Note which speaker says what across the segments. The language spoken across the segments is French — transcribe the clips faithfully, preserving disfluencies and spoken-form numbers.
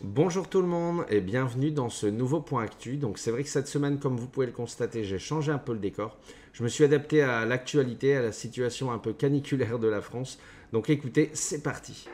Speaker 1: Bonjour tout le monde et bienvenue dans ce nouveau point actu. Donc c'est vrai que cette semaine, comme vous pouvez le constater, j'ai changé un peu le décor. Je me suis adapté à l'actualité, à la situation un peu caniculaire de la France. Donc écoutez, c'est parti.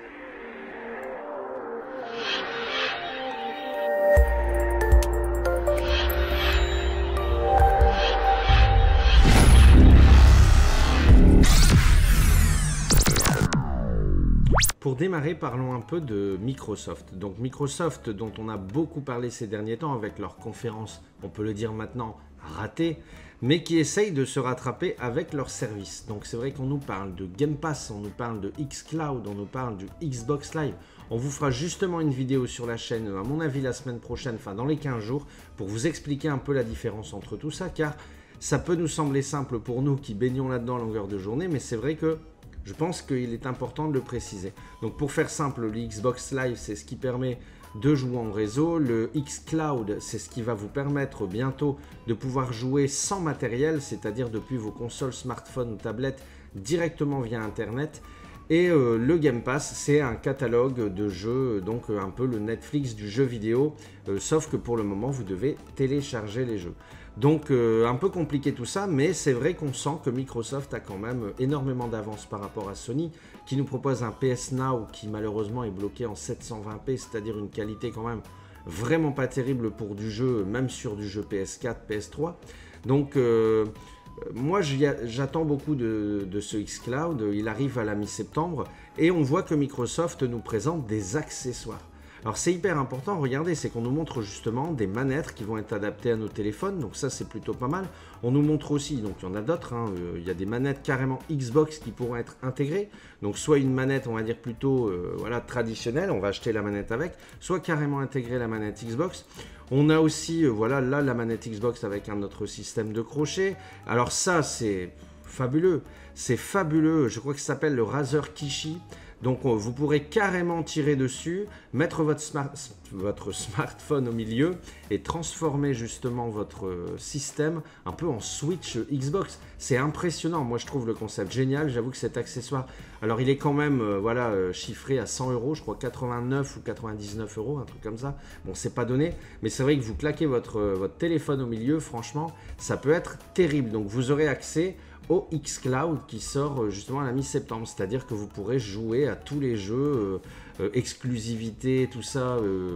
Speaker 1: Pour démarrer, parlons un peu de Microsoft. Donc Microsoft, dont on a beaucoup parlé ces derniers temps avec leur conférence, on peut le dire maintenant, ratée, mais qui essaye de se rattraper avec leurs services. Donc c'est vrai qu'on nous parle de Game Pass, on nous parle de xCloud, on nous parle du Xbox Live. On vous fera justement une vidéo sur la chaîne, à mon avis la semaine prochaine, enfin dans les quinze jours, pour vous expliquer un peu la différence entre tout ça, car ça peut nous sembler simple pour nous qui baignons là-dedans à longueur de journée, mais c'est vrai que je pense qu'il est important de le préciser. Donc pour faire simple, le Xbox Live, c'est ce qui permet de jouer en réseau. Le xCloud, c'est ce qui va vous permettre bientôt de pouvoir jouer sans matériel, c'est-à-dire depuis vos consoles, smartphones ou tablettes, directement via Internet. Et euh, le Game Pass, c'est un catalogue de jeux, donc euh, un peu le Netflix du jeu vidéo, euh, sauf que pour le moment, vous devez télécharger les jeux. Donc euh, un peu compliqué tout ça, mais c'est vrai qu'on sent que Microsoft a quand même énormément d'avance par rapport à Sony, qui nous propose un P S Now qui malheureusement est bloqué en sept cent vingt p, c'est-à-dire une qualité quand même vraiment pas terrible pour du jeu, même sur du jeu P S quatre, P S trois. Donc euh, moi j'attends beaucoup de, de ce xCloud, il arrive à la mi-septembre, et on voit que Microsoft nous présente des accessoires. Alors c'est hyper important, regardez, c'est qu'on nous montre justement des manettes qui vont être adaptées à nos téléphones, donc ça c'est plutôt pas mal. On nous montre aussi, donc il y en a d'autres, hein, euh, il y a des manettes carrément Xbox qui pourront être intégrées, donc soit une manette on va dire plutôt euh, voilà, traditionnelle, on va acheter la manette avec, soit carrément intégrer la manette Xbox. On a aussi, euh, voilà, là la manette Xbox avec un autre système de crochet, alors ça c'est fabuleux, c'est fabuleux, je crois que ça s'appelle le Razer Kishi. Donc vous pourrez carrément tirer dessus, mettre votre, smart, votre smartphone au milieu et transformer justement votre système un peu en Switch Xbox. C'est impressionnant, moi je trouve le concept génial, j'avoue que cet accessoire, alors il est quand même euh, voilà, euh, chiffré à cent euros, je crois quatre-vingt-neuf ou quatre-vingt-dix-neuf euros, un truc comme ça. Bon c'est pas donné, mais c'est vrai que vous claquez votre, euh, votre téléphone au milieu, franchement ça peut être terrible. Donc vous aurez accès au xCloud qui sort justement à la mi-septembre, c'est-à-dire que vous pourrez jouer à tous les jeux, euh, euh, exclusivité, tout ça, euh,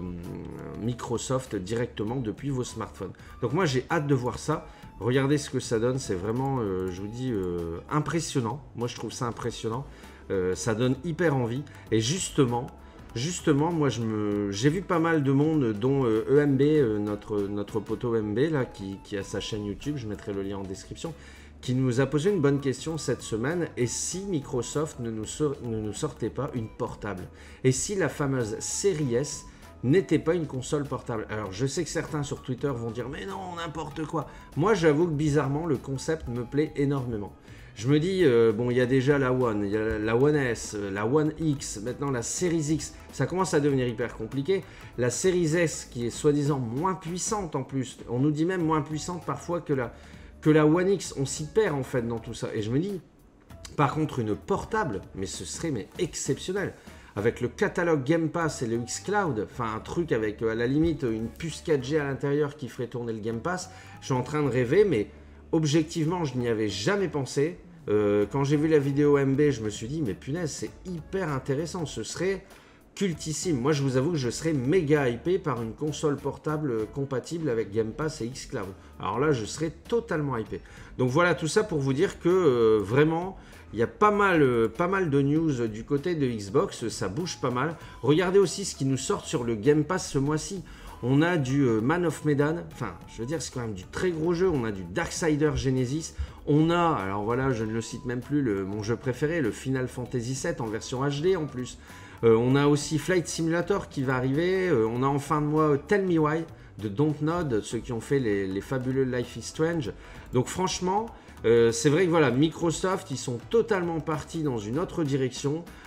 Speaker 1: Microsoft directement depuis vos smartphones. Donc moi j'ai hâte de voir ça, regardez ce que ça donne, c'est vraiment, euh, je vous dis, euh, impressionnant, moi je trouve ça impressionnant, euh, ça donne hyper envie, et justement, Justement, moi j'ai vu pas mal de monde, dont euh, E M B, euh, notre, notre poteau E M B, là, qui, qui a sa chaîne YouTube, je mettrai le lien en description, qui nous a posé une bonne question cette semaine. Et si Microsoft ne nous, sor ne nous sortait pas une portable? Et si la fameuse série S n'était pas une console portable? Alors je sais que certains sur Twitter vont dire mais non, n'importe quoi. Moi j'avoue que bizarrement le concept me plaît énormément. Je me dis, euh, bon, il y a déjà la One, il y a la One S, la One X, maintenant la Series X, ça commence à devenir hyper compliqué. La Series S qui est soi-disant moins puissante en plus, on nous dit même moins puissante parfois que la, que la One X, on s'y perd en fait dans tout ça. Et je me dis, par contre une portable, mais ce serait mais exceptionnel. Avec le catalogue Game Pass et le xCloud, enfin un truc avec à la limite une puce quatre G à l'intérieur qui ferait tourner le Game Pass, je suis en train de rêver, mais objectivement, je n'y avais jamais pensé. Euh, quand j'ai vu la vidéo M B, je me suis dit, mais punaise, c'est hyper intéressant. Ce serait cultissime. Moi, je vous avoue que je serais méga hypé par une console portable compatible avec Game Pass et xCloud. Alors là, je serais totalement hypé. Donc voilà, tout ça pour vous dire que euh, vraiment, il y a pas mal, euh, pas mal de news du côté de Xbox. Ça bouge pas mal. Regardez aussi ce qui nous sort sur le Game Pass ce mois-ci. On a du Man of Medan, enfin je veux dire c'est quand même du très gros jeu, on a du Darksider Genesis, on a, alors voilà je ne le cite même plus, le, mon jeu préféré, le Final Fantasy sept en version H D en plus, euh, on a aussi Flight Simulator qui va arriver, euh, on a en fin de mois Tell Me Why de Dontnod, ceux qui ont fait les, les fabuleux Life is Strange, donc franchement, euh, c'est vrai que voilà, Microsoft ils sont totalement partis dans une autre direction.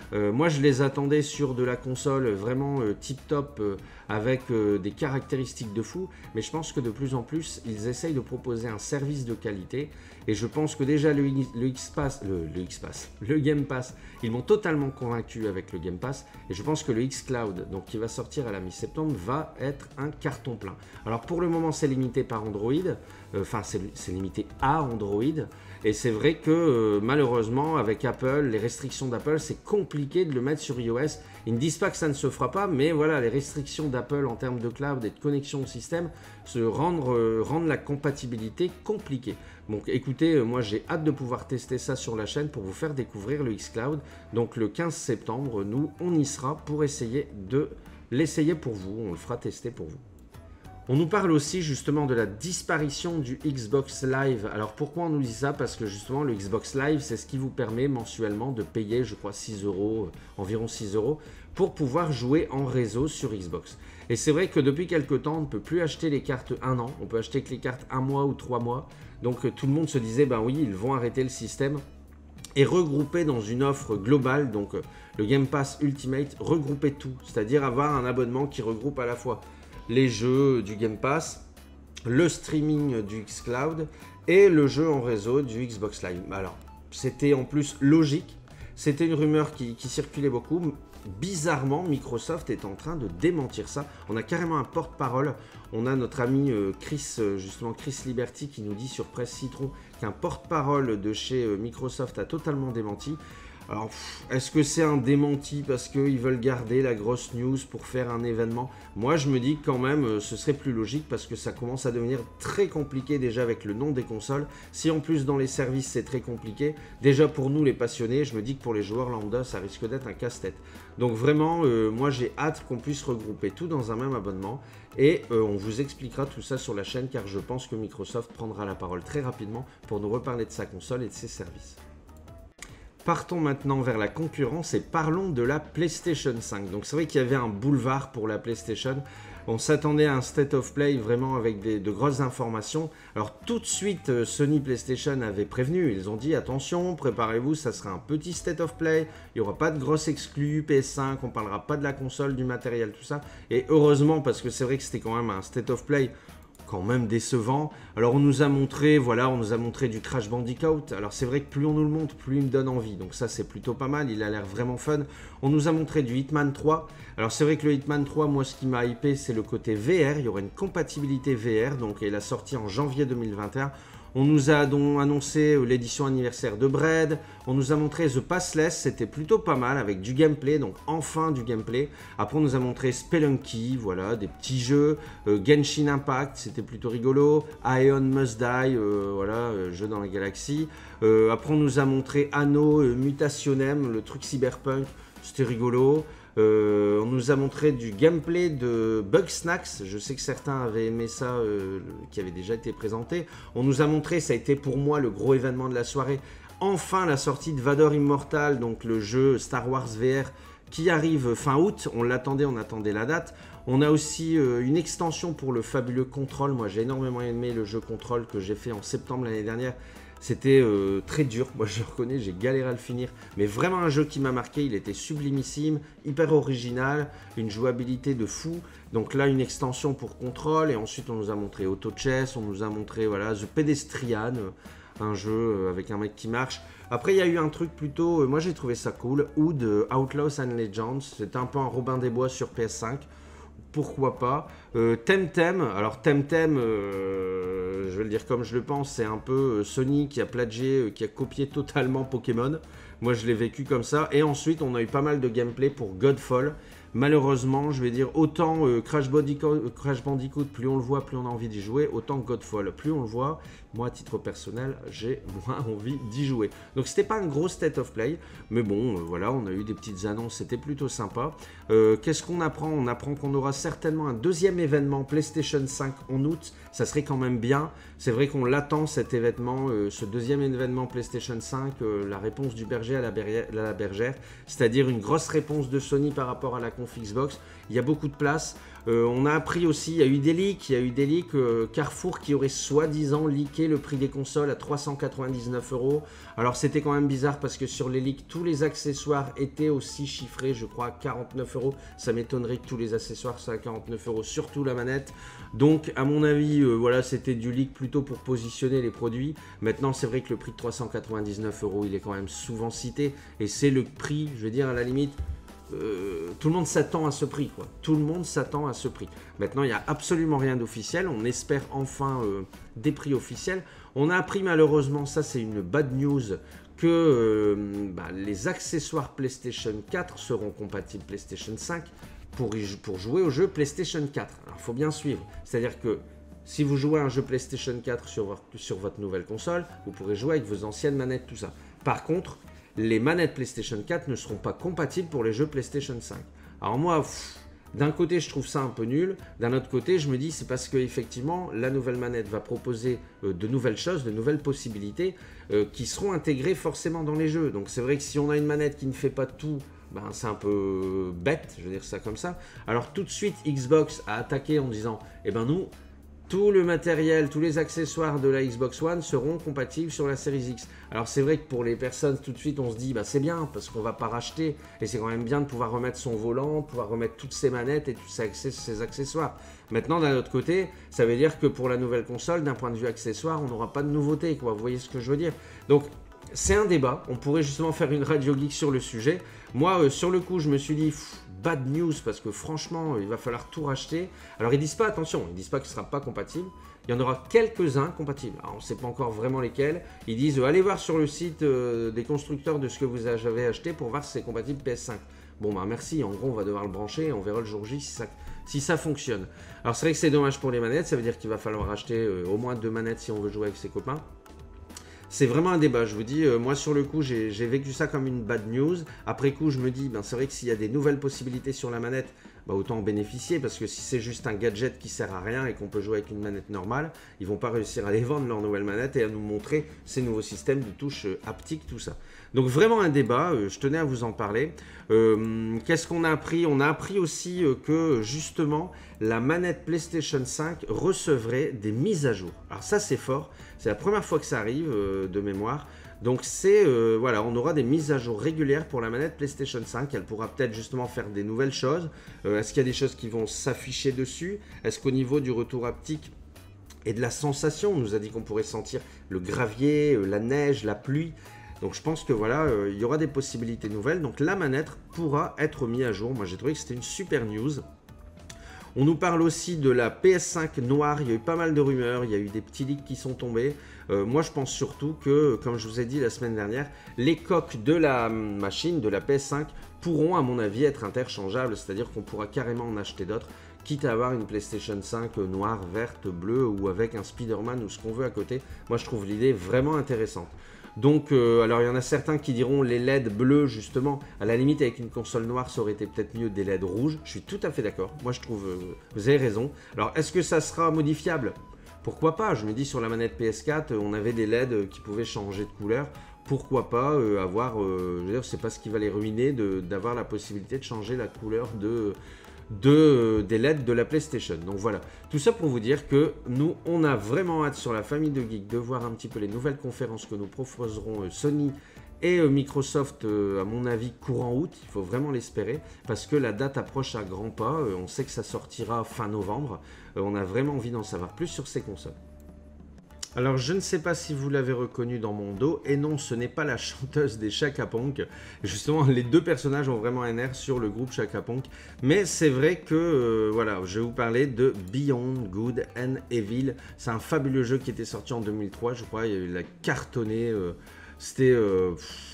Speaker 1: Euh, moi, je les attendais sur de la console vraiment euh, tip-top, euh, avec euh, des caractéristiques de fou. Mais je pense que de plus en plus, ils essayent de proposer un service de qualité. Et je pense que déjà le, le X-Pass, le, le X-Pass, le Game Pass, ils m'ont totalement convaincu avec le Game Pass. Et je pense que le X-Cloud, donc qui va sortir à la mi-septembre, va être un carton plein. Alors pour le moment, c'est limité par Android. Enfin, euh, c'est limité à Android. Et c'est vrai que euh, malheureusement, avec Apple, les restrictions d'Apple, c'est compliqué de le mettre sur iOS. Ils ne disent pas que ça ne se fera pas, mais voilà, les restrictions d'Apple en termes de cloud et de connexion au système se rendent, euh, rendent la compatibilité compliquée. Donc écoutez, euh, moi j'ai hâte de pouvoir tester ça sur la chaîne pour vous faire découvrir le xCloud. Donc le quinze septembre, nous, on y sera pour essayer de l'essayer pour vous. On le fera tester pour vous. On nous parle aussi justement de la disparition du Xbox Live. Alors pourquoi on nous dit ça? Parce que justement le Xbox Live, c'est ce qui vous permet mensuellement de payer, je crois, six euros, environ six euros, pour pouvoir jouer en réseau sur Xbox. Et c'est vrai que depuis quelques temps, on ne peut plus acheter les cartes un an, on peut acheter que les cartes un mois ou trois mois. Donc tout le monde se disait, ben oui, ils vont arrêter le système. Et regrouper dans une offre globale, donc le Game Pass Ultimate, regrouper tout. C'est-à-dire avoir un abonnement qui regroupe à la fois les jeux du Game Pass, le streaming du xCloud et le jeu en réseau du Xbox Live. Alors, c'était en plus logique, c'était une rumeur qui, qui circulait beaucoup. Bizarrement, Microsoft est en train de démentir ça. On a carrément un porte-parole. On a notre ami Chris, justement Chris Liberty, qui nous dit sur Presse Citron qu'un porte-parole de chez Microsoft a totalement démenti. Alors, est-ce que c'est un démenti parce qu'ils veulent garder la grosse news pour faire un événement? Moi, je me dis que quand même, ce serait plus logique parce que ça commence à devenir très compliqué déjà avec le nom des consoles. Si en plus dans les services, c'est très compliqué, déjà pour nous les passionnés, je me dis que pour les joueurs lambda, ça risque d'être un casse-tête. Donc vraiment, euh, moi j'ai hâte qu'on puisse regrouper tout dans un même abonnement et euh, on vous expliquera tout ça sur la chaîne car je pense que Microsoft prendra la parole très rapidement pour nous reparler de sa console et de ses services. Partons maintenant vers la concurrence et parlons de la PlayStation cinq. Donc c'est vrai qu'il y avait un boulevard pour la PlayStation. On s'attendait à un State of Play vraiment avec des, de grosses informations. Alors tout de suite, Sony PlayStation avait prévenu. Ils ont dit attention, préparez-vous, ça sera un petit State of Play. Il n'y aura pas de grosses exclus P S cinq, on ne parlera pas de la console, du matériel, tout ça. Et heureusement, parce que c'est vrai que c'était quand même un State of Play quand même décevant. Alors on nous a montré, voilà, on nous a montré du Crash Bandicoot. Alors c'est vrai que plus on nous le montre, plus il me donne envie. Donc ça c'est plutôt pas mal, il a l'air vraiment fun. On nous a montré du Hitman trois. Alors c'est vrai que le Hitman trois, moi ce qui m'a hypé, c'est le côté V R. Il y aura une compatibilité V R, donc elle a sorti en janvier deux mille vingt et un. On nous a donc annoncé l'édition anniversaire de Braid. On nous a montré The Passless, c'était plutôt pas mal avec du gameplay, donc enfin du gameplay. Après on nous a montré Spelunky, voilà, des petits jeux. Euh, Genshin Impact, c'était plutôt rigolo. Aeon Must Die, euh, voilà, euh, jeu dans la galaxie. Euh, après on nous a montré Anno euh, Mutationem, le truc cyberpunk, c'était rigolo. Euh, on nous a montré du gameplay de Bugsnax, je sais que certains avaient aimé ça, euh, qui avait déjà été présenté. On nous a montré, ça a été pour moi le gros événement de la soirée, enfin la sortie de Vador Immortal, donc le jeu Star Wars V R qui arrive fin août. On l'attendait, on attendait la date. On a aussi euh, une extension pour le fabuleux Control. Moi j'ai énormément aimé le jeu Control que j'ai fait en septembre l'année dernière. C'était euh, très dur, moi je le reconnais, j'ai galéré à le finir. Mais vraiment un jeu qui m'a marqué, il était sublimissime, hyper original, une jouabilité de fou. Donc là une extension pour Control et ensuite on nous a montré Auto Chess, on nous a montré voilà, The Pedestrian, un jeu avec un mec qui marche. Après il y a eu un truc plutôt, euh, moi j'ai trouvé ça cool, Oud, euh, Outlaws and Legends, c'était un peu un Robin des Bois sur P S cinq. Pourquoi pas. euh, Temtem, alors Temtem, euh, je vais le dire comme je le pense, c'est un peu Sony qui a plagié, euh, qui a copié totalement Pokémon. Moi je l'ai vécu comme ça. Et ensuite on a eu pas mal de gameplay pour Godfall. Malheureusement, je vais dire, autant euh, Crash Bandicoot, euh, Crash Bandicoot, plus on le voit, plus on a envie d'y jouer, autant Godfall, plus on le voit, moi à titre personnel, j'ai moins envie d'y jouer. Donc c'était pas un gros state of play, mais bon, euh, voilà, on a eu des petites annonces, c'était plutôt sympa. Euh, Qu'est-ce qu'on apprend? On apprend qu'on aura certainement un deuxième événement PlayStation cinq en août, ça serait quand même bien. C'est vrai qu'on l'attend cet événement, euh, ce deuxième événement PlayStation cinq, euh, la réponse du berger à la, bergère, à la bergère, c'est-à-dire une grosse réponse de Sony par rapport à la conf Xbox, il y a beaucoup de place. Euh, on a appris aussi, il y a eu des leaks, il y a eu des leaks euh, Carrefour qui aurait soi-disant leaké le prix des consoles à trois cent quatre-vingt-dix-neuf euros. Alors c'était quand même bizarre parce que sur les leaks, tous les accessoires étaient aussi chiffrés, je crois à quarante-neuf euros. Ça m'étonnerait que tous les accessoires soient à quarante-neuf euros, surtout la manette. Donc à mon avis, euh, voilà, c'était du leak plutôt pour positionner les produits. Maintenant c'est vrai que le prix de trois cent quatre-vingt-dix-neuf euros, il est quand même souvent cité. Et c'est le prix, je veux dire à la limite... Euh, tout le monde s'attend à ce prix, quoi. Tout le monde s'attend à ce prix. Maintenant, il n'y a absolument rien d'officiel. On espère enfin euh, des prix officiels. On a appris malheureusement, ça c'est une bad news, que euh, bah, les accessoires PlayStation quatre seront compatibles PlayStation cinq pour, y, pour jouer au jeu PlayStation quatre. Alors, il faut bien suivre. C'est-à-dire que si vous jouez à un jeu PlayStation quatre sur, sur votre nouvelle console, vous pourrez jouer avec vos anciennes manettes, tout ça. Par contre, les manettes PlayStation quatre ne seront pas compatibles pour les jeux PlayStation cinq. Alors moi, d'un côté, je trouve ça un peu nul. D'un autre côté, je me dis, c'est parce qu'effectivement, la nouvelle manette va proposer euh, de nouvelles choses, de nouvelles possibilités euh, qui seront intégrées forcément dans les jeux. Donc c'est vrai que si on a une manette qui ne fait pas tout, ben, c'est un peu bête, je veux dire ça comme ça. Alors tout de suite, Xbox a attaqué en disant, eh ben nous... tout le matériel, tous les accessoires de la Xbox One seront compatibles sur la Series X. Alors c'est vrai que pour les personnes, tout de suite, on se dit, bah c'est bien, parce qu'on ne va pas racheter. Et c'est quand même bien de pouvoir remettre son volant, de pouvoir remettre toutes ses manettes et tous ses accessoires. Maintenant, d'un autre côté, ça veut dire que pour la nouvelle console, d'un point de vue accessoire, on n'aura pas de nouveauté, quoi. Vous voyez ce que je veux dire? Donc, c'est un débat. On pourrait justement faire une radio geek sur le sujet. Moi, euh, sur le coup, je me suis dit... Pff, bad news parce que franchement il va falloir tout racheter. Alors ils disent pas, attention, ils disent pas qu'il ne sera pas compatible, il y en aura quelques-uns compatibles. Alors on ne sait pas encore vraiment lesquels. Ils disent euh, allez voir sur le site euh, des constructeurs de ce que vous avez acheté pour voir si c'est compatible P S cinq. Bon bah merci, en gros on va devoir le brancher et on verra le jour J si ça, si ça fonctionne. Alors c'est vrai que c'est dommage pour les manettes, ça veut dire qu'il va falloir acheter euh, au moins deux manettes si on veut jouer avec ses copains. C'est vraiment un débat, je vous dis, euh, moi sur le coup j'ai vécu ça comme une bad news. Après coup je me dis, ben, c'est vrai que s'il y a des nouvelles possibilités sur la manette, bah, autant en bénéficier, parce que si c'est juste un gadget qui sert à rien et qu'on peut jouer avec une manette normale, ils vont pas réussir à les vendre leur nouvelle manette et à nous montrer ces nouveaux systèmes de touches euh, haptiques, tout ça. Donc vraiment un débat, euh, je tenais à vous en parler. Euh, Qu'est-ce qu'on a appris? On a appris aussi euh, que justement la manette PlayStation cinq recevrait des mises à jour. Alors ça c'est fort, c'est la première fois que ça arrive euh, de mémoire. Donc c'est, euh, voilà, on aura des mises à jour régulières pour la manette PlayStation cinq. Elle pourra peut-être justement faire des nouvelles choses. Euh, Est-ce qu'il y a des choses qui vont s'afficher dessus? Est-ce qu'au niveau du retour haptique et de la sensation, on nous a dit qu'on pourrait sentir le gravier, euh, la neige, la pluie. Donc je pense que voilà, euh, il y aura des possibilités nouvelles. Donc la manette pourra être mise à jour. Moi j'ai trouvé que c'était une super news. On nous parle aussi de la P S cinq noire, il y a eu pas mal de rumeurs, il y a eu des petits leaks qui sont tombés. Euh, moi je pense surtout que, comme je vous ai dit la semaine dernière, les coques de la machine, de la P S cinq, pourront à mon avis être interchangeables, c'est-à-dire qu'on pourra carrément en acheter d'autres, quitte à avoir une PlayStation cinq noire, verte, bleue ou avec un Spider-Man ou ce qu'on veut à côté. Moi je trouve l'idée vraiment intéressante. Donc, euh, alors il y en a certains qui diront les L E D bleus justement, à la limite avec une console noire ça aurait été peut-être mieux des L E D rouges, je suis tout à fait d'accord, moi je trouve, euh, vous avez raison. Alors est-ce que ça sera modifiable? Pourquoi pas? Je me dis sur la manette P S quatre, on avait des L E D qui pouvaient changer de couleur, pourquoi pas euh, avoir, euh, je veux dire c'est pas ce qui va les ruiner d'avoir la possibilité de changer la couleur de... De, des L E D de la PlayStation. Donc voilà, tout ça pour vous dire que nous, on a vraiment hâte sur la famille de geeks de voir un petit peu les nouvelles conférences que nous proposeront euh, Sony et euh, Microsoft, euh, à mon avis, courant août. Il faut vraiment l'espérer parce que la date approche à grands pas. Euh, on sait que ça sortira fin novembre. Euh, on a vraiment envie d'en savoir plus sur ces consoles. Alors je ne sais pas si vous l'avez reconnu dans mon dos, et non ce n'est pas la chanteuse des Chaka Ponk. Justement les deux personnages ont vraiment un air sur le groupe Chaka Ponk, mais c'est vrai que euh, voilà, je vais vous parler de Beyond Good and Evil. C'est un fabuleux jeu qui était sorti en deux mille trois je crois, il a cartonné, euh, c'était euh,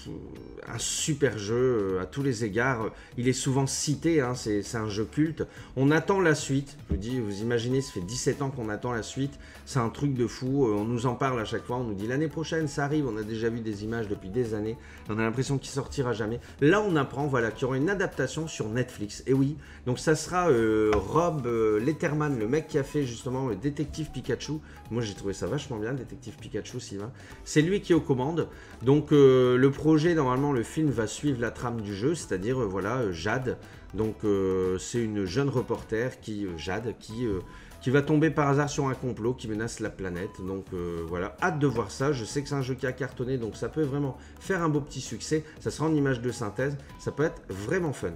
Speaker 1: un super jeu euh, à tous les égards, il est souvent cité, hein, c'est un jeu culte. On attend la suite, je vous dis, vous imaginez, ça fait dix-sept ans qu'on attend la suite, c'est un truc de fou, on nous en parle à chaque fois, on nous dit l'année prochaine ça arrive, on a déjà vu des images depuis des années, on a l'impression qu'il sortira jamais. Là on apprend voilà, qu'il y aura une adaptation sur Netflix, et oui, donc ça sera euh, Rob euh, Letterman, le mec qui a fait justement le Détective Pikachu. Moi j'ai trouvé ça vachement bien, Détective Pikachu, Sylvain. C'est lui qui est aux commandes, donc euh, le projet, normalement le film va suivre la trame du jeu, c'est-à-dire euh, voilà, euh, Jade, Donc euh, c'est une jeune reporter, qui, euh, Jade, qui, euh, qui va tomber par hasard sur un complot qui menace la planète. Donc euh, voilà, hâte de voir ça. Je sais que c'est un jeu qui a cartonné, donc ça peut vraiment faire un beau petit succès. Ça sera en image de synthèse, ça peut être vraiment fun.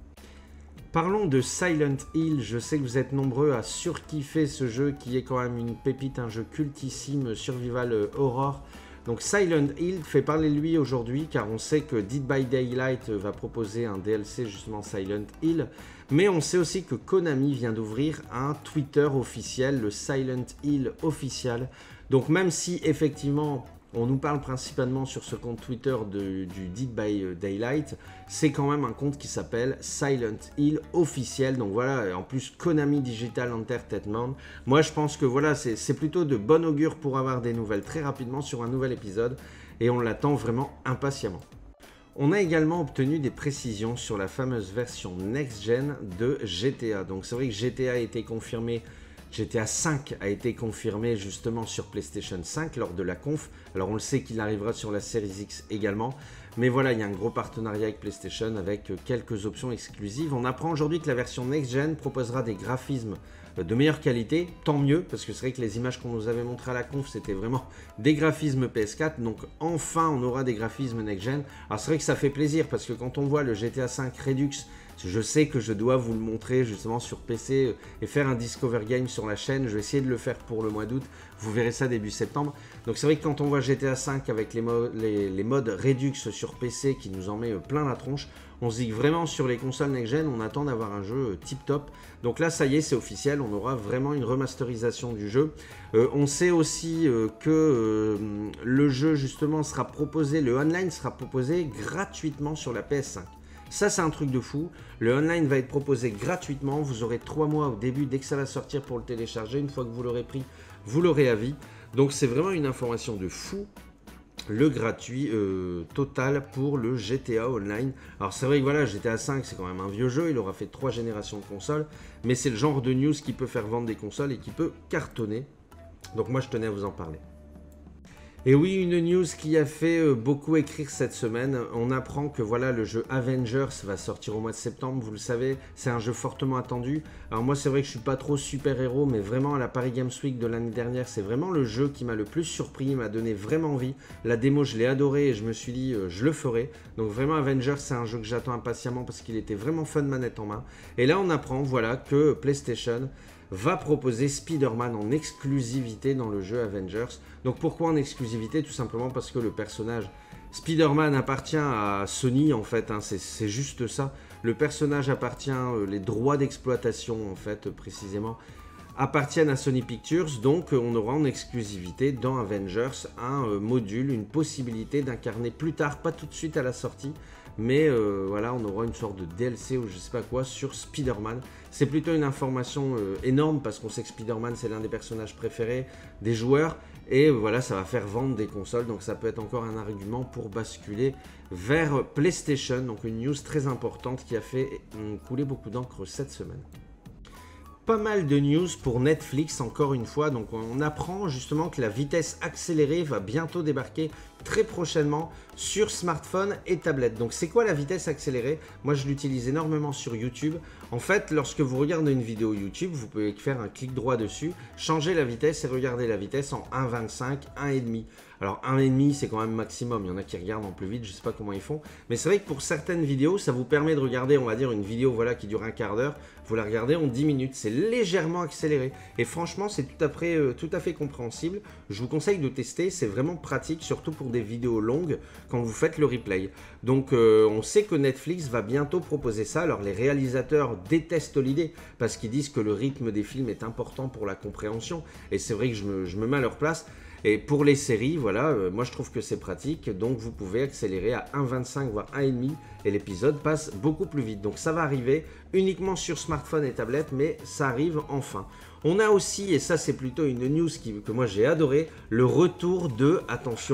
Speaker 1: Parlons de Silent Hill. Je sais que vous êtes nombreux à surkiffer ce jeu qui est quand même une pépite, un jeu cultissime, survival euh, horror. Donc Silent Hill fait parler de lui aujourd'hui car on sait que Dead by Daylight va proposer un D L C justement Silent Hill. Mais on sait aussi que Konami vient d'ouvrir un Twitter officiel, le Silent Hill official. Donc même si effectivement on nous parle principalement sur ce compte Twitter de, du Dead by Daylight, c'est quand même un compte qui s'appelle Silent Hill officiel. Donc voilà, en plus Konami Digital Entertainment. Moi je pense que voilà, c'est plutôt de bon augure pour avoir des nouvelles très rapidement sur un nouvel épisode. Et on l'attend vraiment impatiemment. On a également obtenu des précisions sur la fameuse version next-gen de G T A. Donc c'est vrai que G T A a été confirmé. G T A cinq a été confirmé justement sur PlayStation cinq lors de la conf. Alors on le sait qu'il arrivera sur la Series X également. Mais voilà, il y a un gros partenariat avec PlayStation avec quelques options exclusives. On apprend aujourd'hui que la version next-gen proposera des graphismes de meilleure qualité. Tant mieux, parce que c'est vrai que les images qu'on nous avait montrées à la conf, c'était vraiment des graphismes P S quatre. Donc enfin, on aura des graphismes next-gen. Alors c'est vrai que ça fait plaisir, parce que quand on voit le G T A cinq Redux, je sais que je dois vous le montrer justement sur P C et faire un Discover Game sur la chaîne. Je vais essayer de le faire pour le mois d'août. Vous verrez ça début septembre. Donc c'est vrai que quand on voit G T A cinq avec les, mo les, les modes Redux sur P C qui nous en met plein la tronche, on se dit que vraiment sur les consoles next-gen, on attend d'avoir un jeu tip top. Donc là, ça y est, c'est officiel. On aura vraiment une remasterisation du jeu. Euh, on sait aussi euh, que euh, le jeu justement sera proposé, le online sera proposé gratuitement sur la P S cinq. Ça, c'est un truc de fou. Le online va être proposé gratuitement. Vous aurez trois mois au début, dès que ça va sortir pour le télécharger. Une fois que vous l'aurez pris, vous l'aurez à vie. Donc, c'est vraiment une information de fou. Le gratuit euh, total pour le G T A Online. Alors, c'est vrai que voilà, G T A cinq, c'est quand même un vieux jeu. Il aura fait trois générations de consoles. Mais c'est le genre de news qui peut faire vendre des consoles et qui peut cartonner. Donc, moi, je tenais à vous en parler. Et oui, une news qui a fait beaucoup écrire cette semaine. On apprend que voilà, le jeu Avengers va sortir au mois de septembre. Vous le savez, c'est un jeu fortement attendu. Alors moi, c'est vrai que je suis pas trop super-héros, mais vraiment à la Paris Games Week de l'année dernière, c'est vraiment le jeu qui m'a le plus surpris, il m'a donné vraiment envie. La démo, je l'ai adoré et je me suis dit, euh, je le ferai. Donc vraiment, Avengers, c'est un jeu que j'attends impatiemment parce qu'il était vraiment fun manette en main. Et là, on apprend, voilà, que PlayStation va proposer Spider-Man en exclusivité dans le jeu Avengers. Donc pourquoi en exclusivité? Tout simplement parce que le personnage Spider-Man appartient à Sony en fait, hein, c'est juste ça. Le personnage appartient, euh, les droits d'exploitation en fait précisément, appartiennent à Sony Pictures. Donc euh, on aura en exclusivité dans Avengers un euh, module, une possibilité d'incarner plus tard, pas tout de suite à la sortie, mais euh, voilà, on aura une sorte de D L C ou je sais pas quoi sur Spider-Man. C'est plutôt une information euh, énorme parce qu'on sait que Spider-Man c'est l'un des personnages préférés des joueurs. Et voilà, ça va faire vendre des consoles, donc ça peut être encore un argument pour basculer vers PlayStation. Donc une news très importante qui a fait couler beaucoup d'encre cette semaine. Pas mal de news pour Netflix encore une fois. Donc on apprend justement que la vitesse accélérée va bientôt débarquer très prochainement sur smartphone et tablette. Donc c'est quoi la vitesse accélérée? Moi je l'utilise énormément sur YouTube. En fait, lorsque vous regardez une vidéo YouTube, vous pouvez faire un clic droit dessus, changer la vitesse et regarder la vitesse en un virgule vingt-cinq, un virgule cinq. Alors un virgule cinq c'est quand même maximum, il y en a qui regardent en plus vite, je ne sais pas comment ils font. Mais c'est vrai que pour certaines vidéos, ça vous permet de regarder, on va dire une vidéo voilà, qui dure un quart d'heure, vous la regardez en dix minutes, c'est légèrement accéléré. Et franchement, c'est tout, euh, tout à fait compréhensible. Je vous conseille de tester, c'est vraiment pratique, surtout pour des vidéos longues, quand vous faites le replay. Donc euh, on sait que Netflix va bientôt proposer ça. Alors les réalisateurs détestent l'idée, parce qu'ils disent que le rythme des films est important pour la compréhension. Et c'est vrai que je me, je me mets à leur place. Et pour les séries, voilà, euh, moi je trouve que c'est pratique, donc vous pouvez accélérer à un virgule vingt-cinq voire un virgule cinq et l'épisode passe beaucoup plus vite. Donc ça va arriver uniquement sur smartphone et tablette, mais ça arrive enfin. On a aussi, et ça c'est plutôt une news qui, que moi j'ai adoré, le retour de, attention,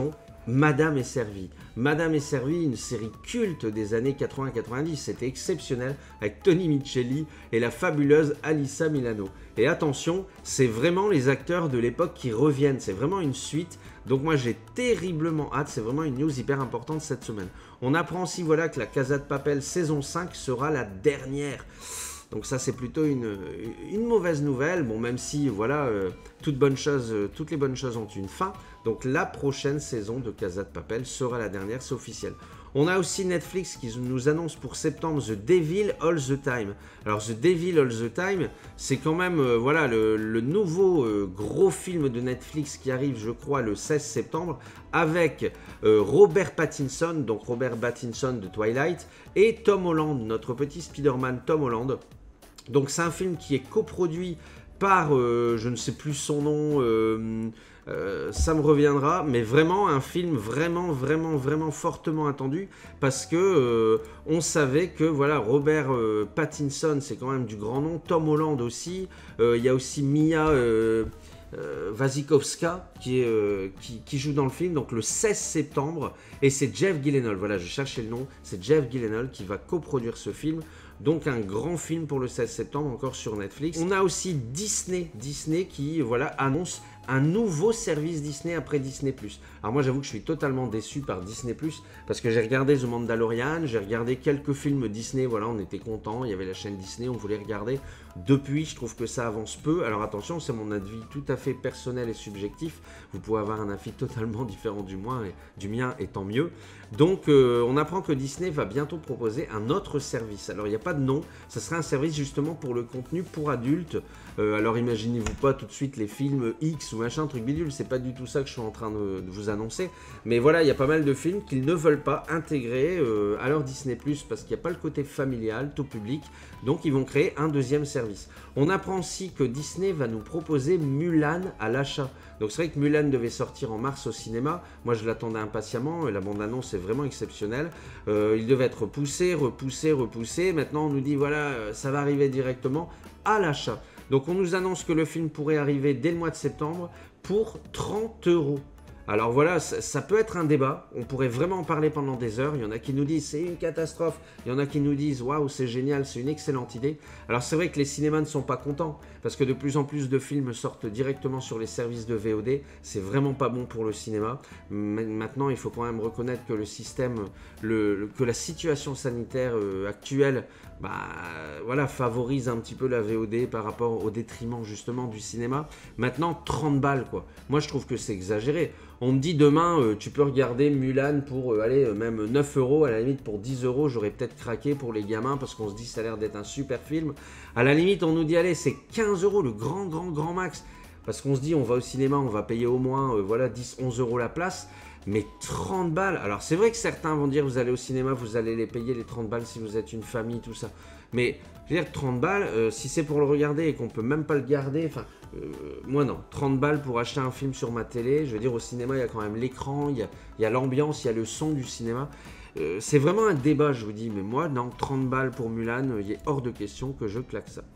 Speaker 1: Madame est servie. Madame est servie, une série culte des années quatre-vingts quatre-vingt-dix. C'était exceptionnel avec Tony Micheli et la fabuleuse Alyssa Milano. Et attention, c'est vraiment les acteurs de l'époque qui reviennent. C'est vraiment une suite. Donc moi j'ai terriblement hâte. C'est vraiment une news hyper importante cette semaine. On apprend aussi voilà, que la Casa de Papel saison cinq sera la dernière. Donc ça c'est plutôt une, une mauvaise nouvelle, bon même si voilà, euh, toute bonne chose, euh, toutes les bonnes choses ont une fin. Donc la prochaine saison de Casa de Papel sera la dernière, c'est officiel. On a aussi Netflix qui nous annonce pour septembre The Devil All the Time. Alors The Devil All the Time, c'est quand même euh, voilà, le, le nouveau euh, gros film de Netflix qui arrive je crois le seize septembre avec euh, Robert Pattinson, donc Robert Pattinson de Twilight, et Tom Holland, notre petit Spider-Man Tom Holland. Donc c'est un film qui est coproduit par, euh, je ne sais plus son nom, euh, euh, ça me reviendra, mais vraiment un film vraiment, vraiment, vraiment fortement attendu parce que euh, on savait que voilà, Robert euh, Pattinson, c'est quand même du grand nom, Tom Holland aussi, euh, il y a aussi Mia euh, euh, Wasikowska qui, est, euh, qui, qui joue dans le film, donc le seize septembre, et c'est Jeff Gyllenhaal, voilà, je cherchais le nom, c'est Jeff Gyllenhaal qui va coproduire ce film. Donc un grand film pour le seize septembre encore sur Netflix. On a aussi Disney, Disney qui voilà, annonce un nouveau service Disney après Disney plus. Alors moi j'avoue que je suis totalement déçu par Disney plus parce que j'ai regardé The Mandalorian, j'ai regardé quelques films Disney, voilà, on était contents, il y avait la chaîne Disney, on voulait regarder. Depuis, je trouve que ça avance peu. Alors attention, c'est mon avis tout à fait personnel et subjectif. Vous pouvez avoir un avis totalement différent du mien et, du mien et tant mieux. Donc euh, on apprend que Disney va bientôt proposer un autre service. Alors il n'y a pas de nom, ça sera un service justement pour le contenu pour adultes. Euh, alors imaginez-vous pas tout de suite les films X ou machin, truc bidule, c'est pas du tout ça que je suis en train de, de vous annoncer. Mais voilà, il y a pas mal de films qu'ils ne veulent pas intégrer euh, à leur Disney plus parce qu'il n'y a pas le côté familial, tout public. Donc ils vont créer un deuxième service. On apprend aussi que Disney va nous proposer Mulan à l'achat. Donc c'est vrai que Mulan devait sortir en mars au cinéma. Moi je l'attendais impatiemment. La bande-annonce est vraiment exceptionnelle. Euh, il devait être repoussé, repoussé, repoussé. Maintenant on nous dit voilà, ça va arriver directement à l'achat. Donc on nous annonce que le film pourrait arriver dès le mois de septembre pour trente euros. Alors voilà, ça, ça peut être un débat, on pourrait vraiment en parler pendant des heures, il y en a qui nous disent c'est une catastrophe, il y en a qui nous disent waouh c'est génial, c'est une excellente idée. Alors c'est vrai que les cinémas ne sont pas contents, parce que de plus en plus de films sortent directement sur les services de V O D, c'est vraiment pas bon pour le cinéma. Maintenant il faut quand même reconnaître que le système, le, le, que la situation sanitaire euh, actuelle, bah voilà, favorise un petit peu la V O D par rapport au détriment justement du cinéma. Maintenant trente balles quoi, moi je trouve que c'est exagéré. On me dit demain, euh, tu peux regarder Mulan pour, euh, allez, euh, même neuf euros, à la limite pour dix euros, j'aurais peut-être craqué pour les gamins parce qu'on se dit ça a l'air d'être un super film. À la limite, on nous dit, allez, c'est quinze euros le grand, grand, grand max. Parce qu'on se dit, on va au cinéma, on va payer au moins, euh, voilà, dix, onze euros la place. Mais trente balles, alors c'est vrai que certains vont dire, vous allez au cinéma, vous allez les payer les trente balles si vous êtes une famille, tout ça. Mais, je veux dire, trente balles, euh, si c'est pour le regarder et qu'on peut même pas le garder, enfin... Euh, moi non, trente balles pour acheter un film sur ma télé, je veux dire au cinéma il y a quand même l'écran, il y a, il y a l'ambiance, il y a le son du cinéma, euh, c'est vraiment un débat je vous dis, mais moi non, trente balles pour Mulan, il est hors de question que je claque ça.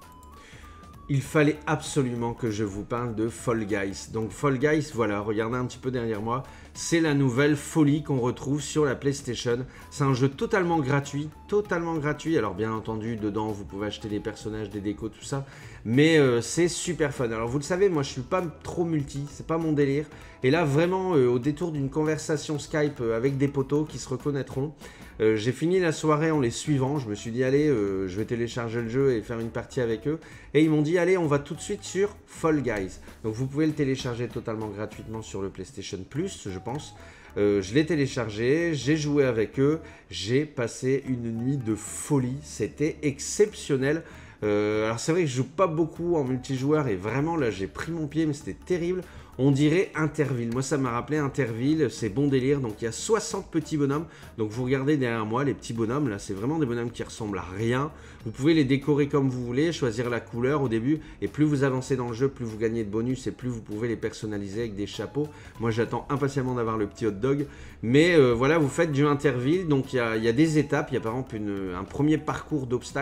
Speaker 1: Il fallait absolument que je vous parle de Fall Guys. Donc Fall Guys, voilà, regardez un petit peu derrière moi, c'est la nouvelle folie qu'on retrouve sur la PlayStation. C'est un jeu totalement gratuit, totalement gratuit. Alors bien entendu, dedans, vous pouvez acheter des personnages, des décos, tout ça. Mais euh, c'est super fun. Alors vous le savez, moi je suis pas trop multi, c'est pas mon délire. Et là vraiment, euh, au détour d'une conversation Skype euh, avec des potos qui se reconnaîtront, Euh, j'ai fini la soirée en les suivant, je me suis dit allez, euh, je vais télécharger le jeu et faire une partie avec eux. Et ils m'ont dit allez, on va tout de suite sur Fall Guys. Donc vous pouvez le télécharger totalement gratuitement sur le PlayStation Plus, je pense. Euh, je l'ai téléchargé, j'ai joué avec eux, j'ai passé une nuit de folie, c'était exceptionnel. Euh, alors c'est vrai que je joue pas beaucoup en multijoueur et vraiment là j'ai pris mon pied mais c'était terrible. On dirait Interville, moi ça m'a rappelé Interville, c'est bon délire, donc il y a soixante petits bonhommes, donc vous regardez derrière moi les petits bonhommes, là c'est vraiment des bonhommes qui ressemblent à rien, vous pouvez les décorer comme vous voulez, choisir la couleur au début, et plus vous avancez dans le jeu, plus vous gagnez de bonus, et plus vous pouvez les personnaliser avec des chapeaux. Moi j'attends impatiemment d'avoir le petit hot dog, mais euh, voilà, vous faites du Interville, donc il y a, il y a des étapes, il y a par exemple une, un premier parcours d'obstacles,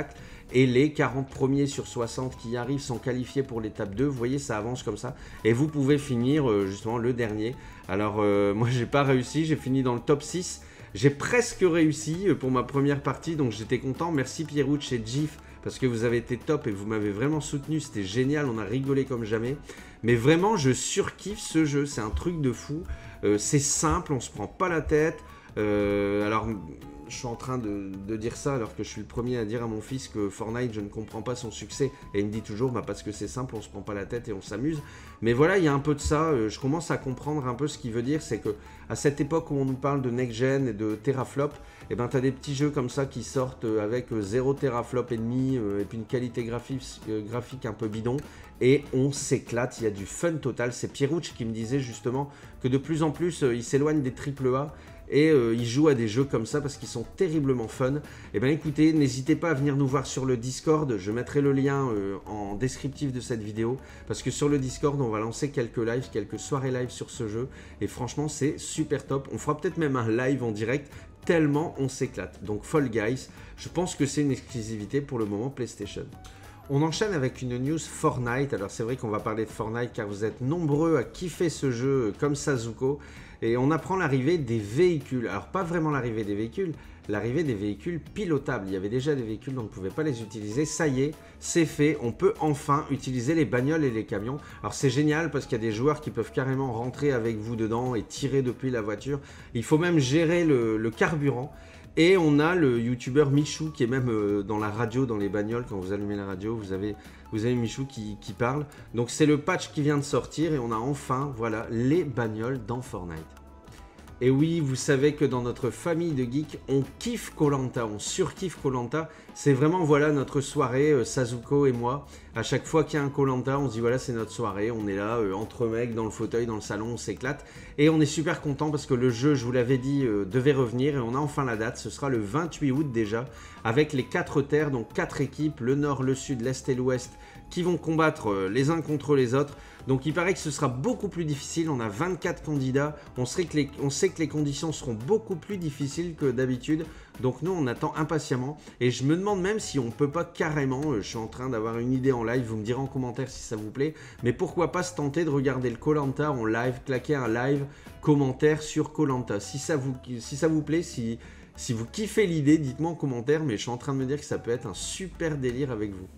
Speaker 1: et les quarante premiers sur soixante qui y arrivent sont qualifiés pour l'étape deux. Vous voyez, ça avance comme ça et vous pouvez finir euh, justement le dernier. Alors euh, moi j'ai pas réussi, j'ai fini dans le top six. J'ai presque réussi pour ma première partie, donc j'étais content. Merci Pierrouch et Gif, parce que vous avez été top et vous m'avez vraiment soutenu. C'était génial, on a rigolé comme jamais. Mais vraiment, je surkiffe ce jeu, c'est un truc de fou. Euh, c'est simple, on se prend pas la tête. Euh, alors, je suis en train de, de dire ça alors que je suis le premier à dire à mon fils que Fortnite, je ne comprends pas son succès. Et il me dit toujours, bah, parce que c'est simple, on se prend pas la tête et on s'amuse. Mais voilà, il y a un peu de ça. Euh, je commence à comprendre un peu ce qu'il veut dire. C'est que à cette époque où on nous parle de next-gen et de teraflop, eh ben, tu as des petits jeux comme ça qui sortent avec zéro teraflop et demi euh, et puis une qualité graphique, euh, graphique un peu bidon. Et on s'éclate, il y a du fun total. C'est Pierrouch qui me disait justement que de plus en plus, euh, il s'éloigne des triple A. Et euh, ils jouent à des jeux comme ça parce qu'ils sont terriblement fun. Et bien écoutez, n'hésitez pas à venir nous voir sur le Discord. Je mettrai le lien euh, en descriptif de cette vidéo. Parce que sur le Discord, on va lancer quelques lives, quelques soirées live sur ce jeu. Et franchement, c'est super top. On fera peut-être même un live en direct, tellement on s'éclate. Donc Fall Guys, je pense que c'est une exclusivité pour le moment PlayStation. On enchaîne avec une news Fortnite. Alors c'est vrai qu'on va parler de Fortnite car vous êtes nombreux à kiffer ce jeu comme Sazuko. Et on apprend l'arrivée des véhicules. Alors pas vraiment l'arrivée des véhicules, l'arrivée des véhicules pilotables. Il y avait déjà des véhicules dont on ne pouvait pas les utiliser. Ça y est, c'est fait. On peut enfin utiliser les bagnoles et les camions. Alors c'est génial parce qu'il y a des joueurs qui peuvent carrément rentrer avec vous dedans et tirer depuis la voiture. Il faut même gérer le, le carburant. Et on a le youtubeur Michou qui est même euh, dans la radio, dans les bagnoles. Quand vous allumez la radio, vous avez, vous avez Michou qui, qui parle. Donc c'est le patch qui vient de sortir et on a enfin, voilà, les bagnoles dans Fortnite. Et oui, vous savez que dans notre famille de geeks, on kiffe Koh Lanta, on surkiffe Koh Lanta. C'est vraiment, voilà, notre soirée, euh, Sazuko et moi. À chaque fois qu'il y a un Koh Lanta, on se dit, voilà, c'est notre soirée. On est là, euh, entre mecs, dans le fauteuil, dans le salon, on s'éclate. Et on est super content parce que le jeu, je vous l'avais dit, euh, devait revenir. Et on a enfin la date, ce sera le vingt-huit août déjà, avec les quatre terres, donc quatre équipes, le nord, le sud, l'est et l'ouest, qui vont combattre euh, les uns contre les autres. Donc il paraît que ce sera beaucoup plus difficile, on a vingt-quatre candidats, on, serait que les, on sait que les conditions seront beaucoup plus difficiles que d'habitude, donc nous on attend impatiemment, et je me demande même si on ne peut pas carrément, euh, je suis en train d'avoir une idée en live, vous me direz en commentaire si ça vous plaît, mais pourquoi pas se tenter de regarder le Koh Lanta en live, claquer un live commentaire sur Koh Lanta, si ça vous, si ça vous plaît, si, si vous kiffez l'idée, dites-moi en commentaire, mais je suis en train de me dire que ça peut être un super délire avec vous.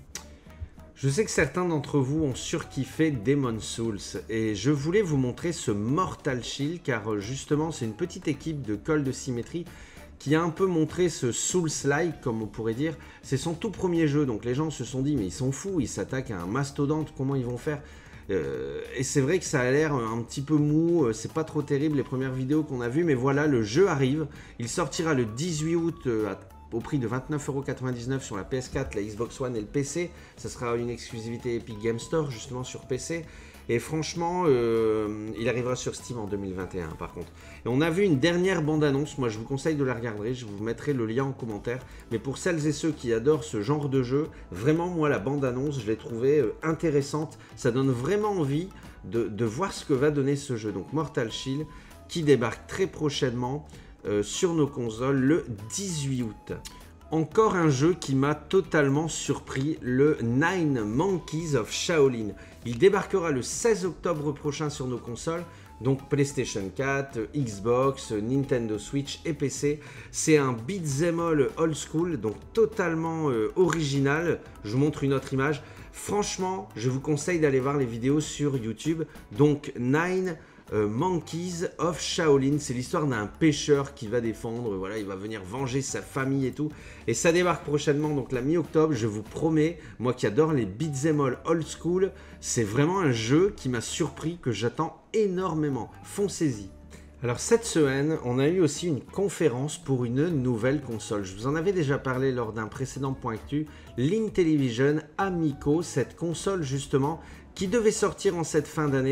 Speaker 1: Je sais que certains d'entre vous ont surkiffé Demon's Souls et je voulais vous montrer ce Mortal Shield car justement c'est une petite équipe de Call de Symétrie qui a un peu montré ce Souls-like comme on pourrait dire. C'est son tout premier jeu donc les gens se sont dit mais ils sont fous, ils s'attaquent à un mastodonte, comment ils vont faire euh, et c'est vrai que ça a l'air un petit peu mou, c'est pas trop terrible les premières vidéos qu'on a vues mais voilà le jeu arrive, il sortira le dix-huit août à au prix de vingt-neuf euros quatre-vingt-dix-neuf sur la P S quatre, la Xbox One et le P C. Ça sera une exclusivité Epic Game Store justement sur P C. Et franchement, euh, il arrivera sur Steam en deux mille vingt et un par contre. Et on a vu une dernière bande-annonce, moi je vous conseille de la regarder, je vous mettrai le lien en commentaire. Mais pour celles et ceux qui adorent ce genre de jeu, vraiment moi la bande-annonce, je l'ai trouvée euh, intéressante. Ça donne vraiment envie de, de voir ce que va donner ce jeu. Donc Mortal Shield qui débarque très prochainement. Euh, sur nos consoles le dix-huit août. Encore un jeu qui m'a totalement surpris, le Nine Monkeys of Shaolin. Il débarquera le seize octobre prochain sur nos consoles, donc PlayStation quatre, Xbox, Nintendo Switch et P C. C'est un beat'em all old school, donc totalement euh, original. Je vous montre une autre image. Franchement, je vous conseille d'aller voir les vidéos sur YouTube. Donc Nine Euh, Monkeys of Shaolin, c'est l'histoire d'un pêcheur qui va défendre, voilà, il va venir venger sa famille et tout, et ça débarque prochainement, donc la mi-octobre, je vous promets, moi qui adore les beat'em all old school, c'est vraiment un jeu qui m'a surpris, que j'attends énormément, foncez-y. Alors cette semaine, on a eu aussi une conférence pour une nouvelle console. Je vous en avais déjà parlé lors d'un précédent point actu, l'Intellivision Amico, cette console justement qui devait sortir en cette fin d'année.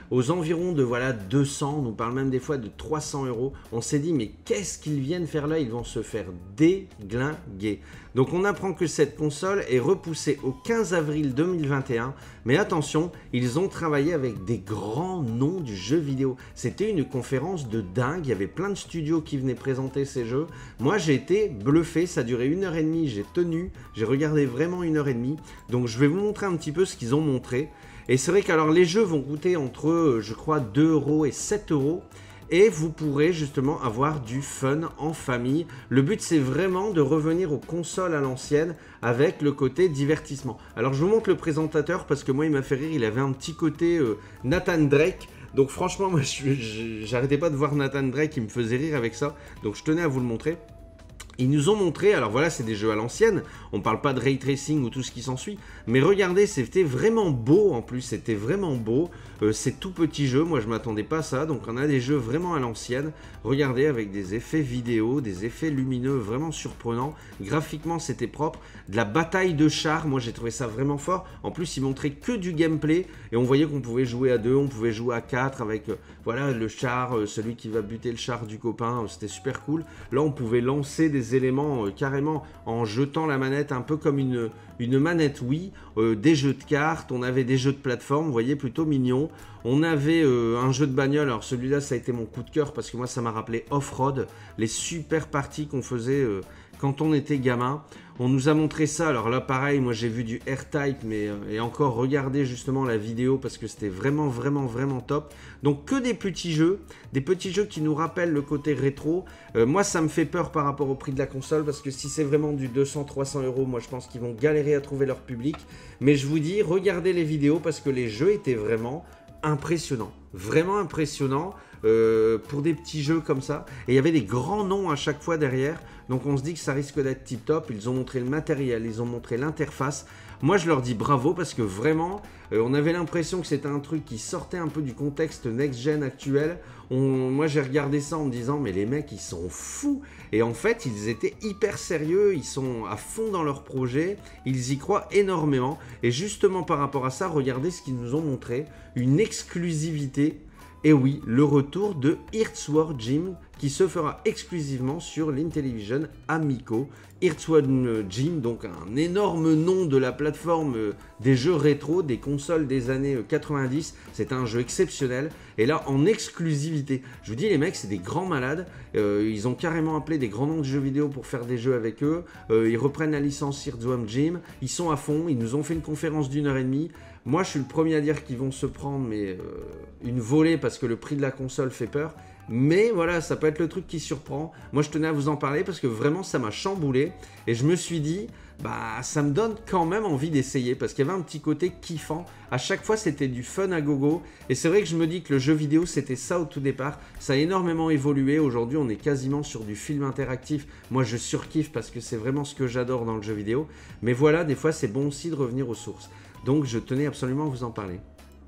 Speaker 1: aux environs de voilà deux cents, on nous parle même des fois de trois cents euros. On s'est dit mais qu'est-ce qu'ils viennent faire là? Ils vont se faire déglinguer. Donc on apprend que cette console est repoussée au quinze avril deux mille vingt et un. Mais attention, ils ont travaillé avec des grands noms du jeu vidéo. C'était une conférence de dingue, il y avait plein de studios qui venaient présenter ces jeux. Moi j'ai été bluffé, ça a duré une heure et demie, j'ai tenu, j'ai regardé vraiment une heure et demie. Donc je vais vous montrer un petit peu ce qu'ils ont montré. Et c'est vrai qu'alors les jeux vont coûter entre, je crois, deux euros et sept euros. Et vous pourrez justement avoir du fun en famille. Le but, c'est vraiment de revenir aux consoles à l'ancienne avec le côté divertissement. Alors, je vous montre le présentateur parce que moi, il m'a fait rire. Il avait un petit côté euh, Nathan Drake. Donc, franchement, moi, j'arrêtais pas de voir Nathan Drake. Il me faisait rire avec ça. Donc, je tenais à vous le montrer. Ils nous ont montré, alors voilà, c'est des jeux à l'ancienne, on ne parle pas de ray tracing ou tout ce qui s'ensuit, mais regardez, c'était vraiment beau en plus, c'était vraiment beau, euh, c'est tout petit jeu, moi je ne m'attendais pas à ça, donc on a des jeux vraiment à l'ancienne, regardez avec des effets vidéo, des effets lumineux vraiment surprenants, graphiquement c'était propre, de la bataille de chars, moi j'ai trouvé ça vraiment fort, en plus ils montraient que du gameplay, et on voyait qu'on pouvait jouer à deux, on pouvait jouer à quatre avec, euh, voilà, le char, euh, celui qui va buter le char du copain, euh, c'était super cool, là on pouvait lancer des éléments euh, carrément en jetant la manette un peu comme une, une manette Wii, euh, des jeux de cartes, on avait des jeux de plateforme, vous voyez, plutôt mignon. On avait euh, un jeu de bagnole, alors celui-là ça a été mon coup de cœur parce que moi ça m'a rappelé Off-Road, les super parties qu'on faisait euh, quand on était gamin. On nous a montré ça, alors là pareil, moi j'ai vu du R-Type, mais euh, et encore regardez justement la vidéo parce que c'était vraiment vraiment vraiment top. Donc que des petits jeux, des petits jeux qui nous rappellent le côté rétro. Euh, moi ça me fait peur par rapport au prix de la console parce que si c'est vraiment du deux cents à trois cents euros, moi je pense qu'ils vont galérer à trouver leur public. Mais je vous dis, regardez les vidéos parce que les jeux étaient vraiment impressionnants, vraiment impressionnants. Euh, pour des petits jeux comme ça, et il y avait des grands noms à chaque fois derrière, donc on se dit que ça risque d'être tip top. Ils ont montré le matériel, ils ont montré l'interface. Moi je leur dis bravo parce que vraiment euh, on avait l'impression que c'était un truc qui sortait un peu du contexte next-gen actuel. On, moi j'ai regardé ça en me disant mais les mecs ils sont fous, et en fait ils étaient hyper sérieux, ils sont à fond dans leur projet, ils y croient énormément, et justement par rapport à ça, regardez ce qu'ils nous ont montré, une exclusivité. Et oui, le retour de Earthworm Jim qui se fera exclusivement sur l'Intellivision Amico. Earthworm Jim, donc un énorme nom de la plateforme des jeux rétro, des consoles des années quatre-vingt-dix. C'est un jeu exceptionnel. Et là, en exclusivité. Je vous dis, les mecs, c'est des grands malades. Euh, ils ont carrément appelé des grands noms de jeux vidéo pour faire des jeux avec eux. Euh, ils reprennent la licence Earthworm Jim. Ils sont à fond. Ils nous ont fait une conférence d'une heure et demie. Moi, je suis le premier à dire qu'ils vont se prendre mais, euh, une volée parce que le prix de la console fait peur. Mais voilà, ça peut être le truc qui surprend. Moi, je tenais à vous en parler parce que vraiment, ça m'a chamboulé. Et je me suis dit, bah, ça me donne quand même envie d'essayer parce qu'il y avait un petit côté kiffant. À chaque fois, c'était du fun à gogo. Et c'est vrai que je me dis que le jeu vidéo, c'était ça au tout départ. Ça a énormément évolué. Aujourd'hui, on est quasiment sur du film interactif. Moi, je surkiffe parce que c'est vraiment ce que j'adore dans le jeu vidéo. Mais voilà, des fois, c'est bon aussi de revenir aux sources. Donc, je tenais absolument à vous en parler.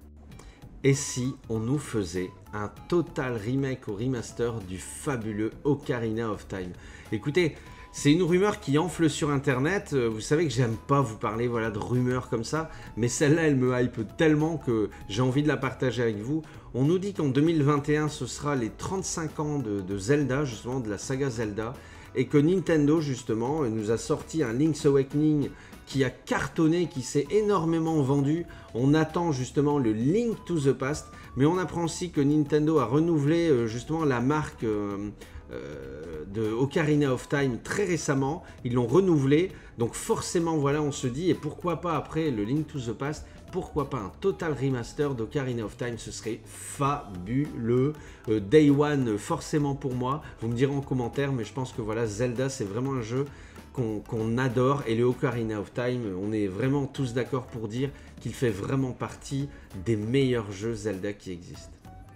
Speaker 1: Et si on nous faisait un total remake ou remaster du fabuleux Ocarina of Time? Écoutez, c'est une rumeur qui enfle sur internet. Vous savez que j'aime pas vous parler voilà, de rumeurs comme ça, mais celle-là elle me hype tellement que j'ai envie de la partager avec vous. On nous dit qu'en deux mille vingt et un ce sera les trente-cinq ans de, de Zelda, justement de la saga Zelda, et que Nintendo justement nous a sorti un Link's Awakening qui a cartonné, qui s'est énormément vendu. On attend justement le Link to the Past, mais on apprend aussi que Nintendo a renouvelé euh, justement la marque euh, euh, de Ocarina of Time très récemment. Ils l'ont renouvelé, donc forcément voilà, on se dit, et pourquoi pas après le Link to the Past, pourquoi pas un total remaster d'Ocarina of Time, ce serait fabuleux. Euh, Day One, forcément pour moi, vous me direz en commentaire, mais je pense que voilà, Zelda c'est vraiment un jeu qu'on qu'on adore, et le Ocarina of Time, on est vraiment tous d'accord pour dire qu'il fait vraiment partie des meilleurs jeux Zelda qui existent.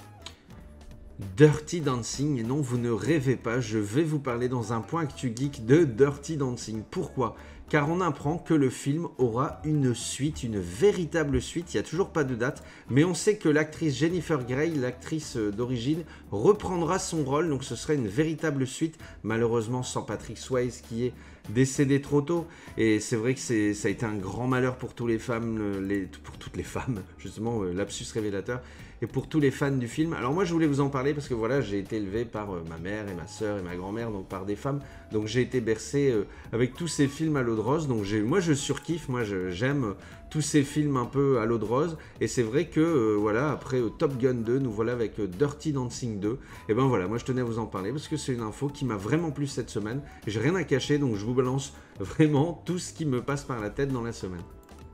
Speaker 1: Dirty Dancing, et non vous ne rêvez pas, je vais vous parler dans un point actu geek de Dirty Dancing. Pourquoi ? Car on apprend que le film aura une suite, une véritable suite. Il n'y a toujours pas de date, mais on sait que l'actrice Jennifer Grey, l'actrice d'origine, reprendra son rôle, donc ce serait une véritable suite, malheureusement sans Patrick Swayze qui est décédé trop tôt. Et c'est vrai que c'est, ça a été un grand malheur pour, tous les femmes, les, pour toutes les femmes, justement, euh, lapsus révélateur. et pour tous les fans du film. Alors moi je voulais vous en parler parce que voilà, j'ai été élevé par euh, ma mère et ma soeur et ma grand-mère, donc par des femmes, donc j'ai été bercé euh, avec tous ces films à l'eau de rose, donc moi je surkiffe, moi j'aime euh, tous ces films un peu à l'eau de rose, et c'est vrai que euh, voilà, après euh, Top Gun deux, nous voilà avec euh, Dirty Dancing deux, et ben voilà, moi je tenais à vous en parler parce que c'est une info qui m'a vraiment plu cette semaine, j'ai rien à cacher, donc je vous balance vraiment tout ce qui me passe par la tête dans la semaine.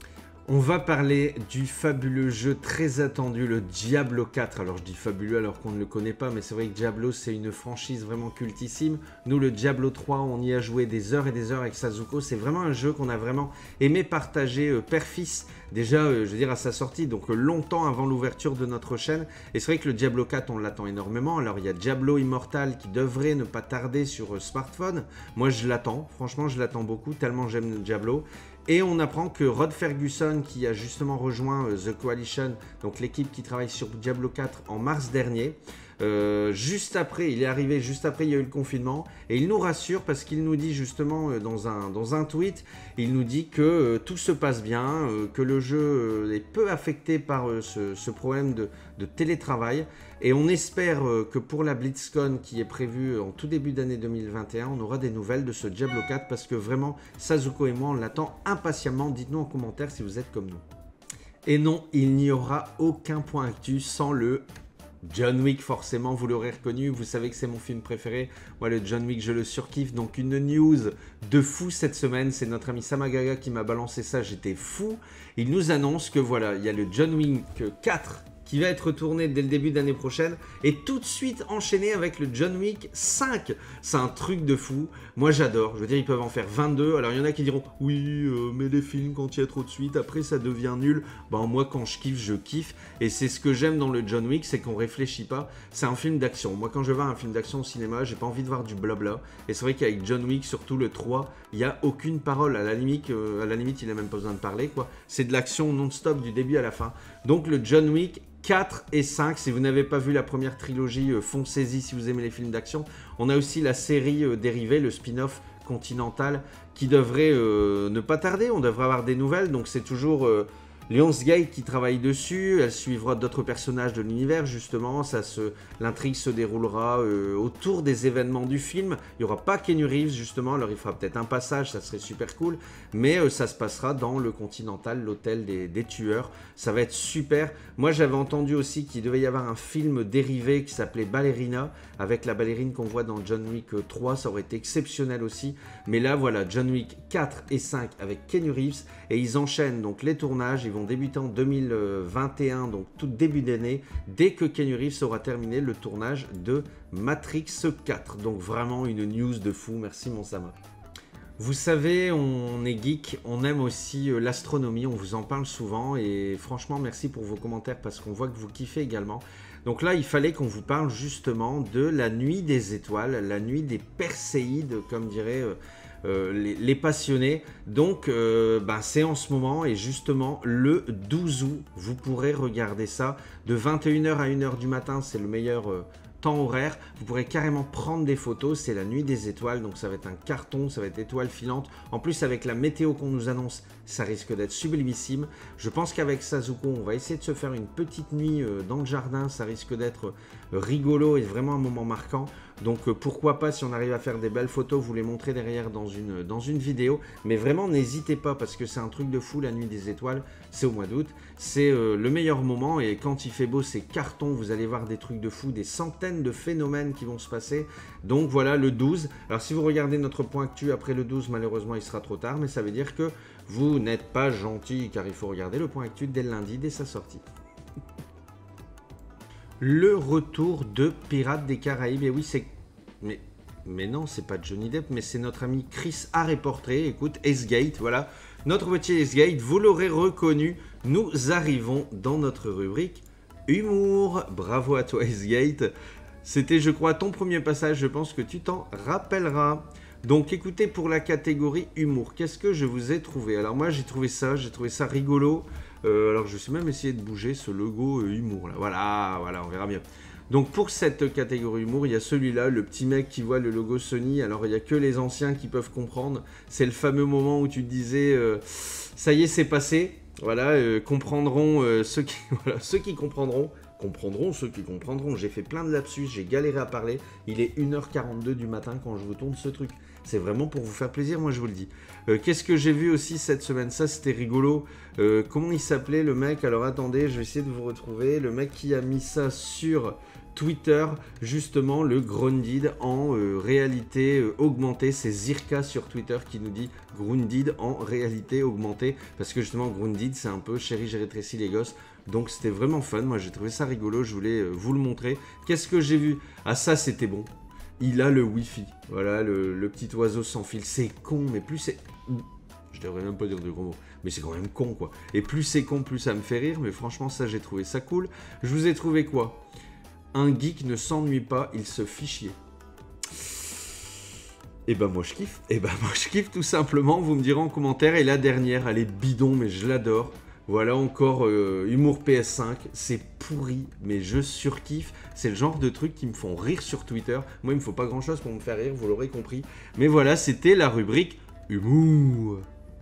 Speaker 1: On va parler du fabuleux jeu très attendu, le Diablo quatre. Alors je dis fabuleux alors qu'on ne le connaît pas, mais c'est vrai que Diablo c'est une franchise vraiment cultissime. Nous le Diablo trois, on y a joué des heures et des heures avec Sasuko. C'est vraiment un jeu qu'on a vraiment aimé partager euh, père-fils. Déjà, euh, je veux dire à sa sortie, donc euh, longtemps avant l'ouverture de notre chaîne. Et c'est vrai que le Diablo quatre, on l'attend énormément. Alors il y a Diablo Immortal qui devrait ne pas tarder sur euh, smartphone. Moi je l'attends, franchement je l'attends beaucoup, tellement j'aime le Diablo. Et on apprend que Rod Ferguson, qui a justement rejoint euh, The Coalition, donc l'équipe qui travaille sur Diablo quatre en mars dernier, euh, juste après, il est arrivé juste après, il y a eu le confinement, et il nous rassure parce qu'il nous dit justement euh, dans, un, dans un tweet, il nous dit que euh, tout se passe bien, euh, que le jeu euh, est peu affecté par euh, ce, ce problème de, de télétravail, et on espère euh, que pour la BlitzCon qui est prévue en tout début d'année deux mille vingt et un, on aura des nouvelles de ce Diablo quatre parce que vraiment, Sasuko et moi, on l'attend impatiemment. Dites-nous en commentaire si vous êtes comme nous. Et non, il n'y aura aucun point actu sans le John Wick, forcément, vous l'aurez reconnu, vous savez que c'est mon film préféré. Moi, le John Wick, je le surkiffe. Donc, une news de fou cette semaine, c'est notre ami Samagaga qui m'a balancé ça, j'étais fou. Il nous annonce que voilà, il y a le John Wick quatre qui va être tourné dès le début d'année prochaine, et tout de suite enchaîné avec le John Wick cinq. C'est un truc de fou. Moi, j'adore. Je veux dire, ils peuvent en faire vingt-deux. Alors, il y en a qui diront, oui, euh, mais les films, quand il y a trop de suite, après, ça devient nul. Ben, moi, quand je kiffe, je kiffe. Et c'est ce que j'aime dans le John Wick, c'est qu'on réfléchit pas. C'est un film d'action. Moi, quand je vais à un film d'action au cinéma, j'ai pas envie de voir du blabla. Et c'est vrai qu'avec John Wick, surtout le trois, il n'y a aucune parole. À la limite, euh, à la limite il n'a même pas besoin de parler, quoi. C'est de l'action non-stop du début à la fin. Donc, le John Wick quatre et cinq, si vous n'avez pas vu la première trilogie, euh, foncez-y si vous aimez les films d'action. On a aussi la série euh, dérivée, le spin-off Continental, qui devrait euh, ne pas tarder, on devrait avoir des nouvelles, donc c'est toujours euh, Lionsgate qui travaille dessus, elle suivra d'autres personnages de l'univers justement, ça se, l'intrigue se déroulera euh, autour des événements du film, il n'y aura pas Keanu Reeves justement, alors il fera peut-être un passage, ça serait super cool, mais euh, ça se passera dans le Continental, l'hôtel des, des tueurs, ça va être super. Moi j'avais entendu aussi qu'il devait y avoir un film dérivé qui s'appelait Ballerina, avec la ballerine qu'on voit dans John Wick trois, ça aurait été exceptionnel aussi, mais là voilà, John Wick quatre et cinq avec Keanu Reeves, et ils enchaînent donc les tournages, ils vont débuter en deux mille vingt et un, donc tout début d'année, dès que Keanu Reeves aura terminé le tournage de Matrix quatre. Donc vraiment une news de fou, merci mon Sama. Vous savez, on est geek, on aime aussi l'astronomie, on vous en parle souvent, et franchement merci pour vos commentaires parce qu'on voit que vous kiffez également. Donc là, il fallait qu'on vous parle justement de la nuit des étoiles, la nuit des Perséides, comme diraient euh, euh, les, les passionnés. Donc, euh, ben, c'est en ce moment, et justement, le douze août, vous pourrez regarder ça de vingt et une heures à une heure du matin, c'est le meilleur euh, temps horaire. Vous pourrez carrément prendre des photos, c'est la nuit des étoiles, donc ça va être un carton, ça va être étoile filante. En plus, avec la météo qu'on nous annonce, ça risque d'être sublimissime. Je pense qu'avec Sasuko, on va essayer de se faire une petite nuit euh, dans le jardin, ça risque d'être euh, rigolo et vraiment un moment marquant. Donc euh, pourquoi pas, si on arrive à faire des belles photos, vous les montrer derrière dans une, dans une vidéo. Mais vraiment, n'hésitez pas parce que c'est un truc de fou, la nuit des étoiles, c'est au mois d'août. C'est euh, le meilleur moment, et quand il fait beau, c'est carton, vous allez voir des trucs de fou, des centaines de phénomènes qui vont se passer. Donc voilà, le douze. Alors si vous regardez notre point actu après le douze, malheureusement il sera trop tard, mais ça veut dire que vous n'êtes pas gentil, car il faut regarder le point actu dès le lundi, dès sa sortie. Le retour de Pirates des Caraïbes, et oui c'est... Mais, mais non, c'est pas Johnny Depp, mais c'est notre ami Chris Harry Portrait, écoute, S-Gate, voilà. Notre petit S-Gate, vous l'aurez reconnu, nous arrivons dans notre rubrique Humour. Bravo à toi S-Gate. C'était, je crois, ton premier passage, je pense que tu t'en rappelleras. Donc écoutez, pour la catégorie humour, qu'est-ce que je vous ai trouvé? Alors moi j'ai trouvé ça, j'ai trouvé ça rigolo. Euh, alors je vais même essayer de bouger ce logo euh, humour là. Voilà, voilà, on verra bien. Donc pour cette catégorie humour, il y a celui-là, le petit mec qui voit le logo Sony. Alors il n'y a que les anciens qui peuvent comprendre. C'est le fameux moment où tu te disais, euh, ça y est, c'est passé. Voilà, euh, comprendront euh, ceux, qui, voilà, ceux qui comprendront. comprendront ceux qui comprendront. J'ai fait plein de lapsus, j'ai galéré à parler. Il est une heure quarante-deux du matin quand je vous tourne ce truc. C'est vraiment pour vous faire plaisir, moi je vous le dis. Euh, Qu'est-ce que j'ai vu aussi cette semaine? Ça, c'était rigolo. Euh, comment il s'appelait le mec? Alors attendez, je vais essayer de vous retrouver. Le mec qui a mis ça sur Twitter, justement, le Grounded en euh, réalité euh, augmentée. C'est Zirka sur Twitter qui nous dit Grounded en réalité augmentée. Parce que justement, Grounded, c'est un peu chérie, j'ai rétréci les gosses. Donc c'était vraiment fun. Moi, j'ai trouvé ça rigolo. Je voulais euh, vous le montrer. Qu'est-ce que j'ai vu? Ah, ça, c'était bon. Il a le Wi-Fi. Voilà, le, le petit oiseau sans fil. C'est con, mais plus c'est... Je devrais même pas dire de gros mots, mais c'est quand même con, quoi. Et plus c'est con, plus ça me fait rire. Mais franchement, ça, j'ai trouvé ça cool. Je vous ai trouvé quoi? Un geek ne s'ennuie pas, il se fait chier. Et ben moi je kiffe. Et ben moi je kiffe tout simplement. Vous me direz en commentaire. Et la dernière, elle est bidon, mais je l'adore. Voilà encore euh, humour P S cinq, c'est pourri, mais je surkiffe. C'est le genre de trucs qui me font rire sur Twitter. Moi, il me faut pas grand chose pour me faire rire, vous l'aurez compris. Mais voilà, c'était la rubrique humour.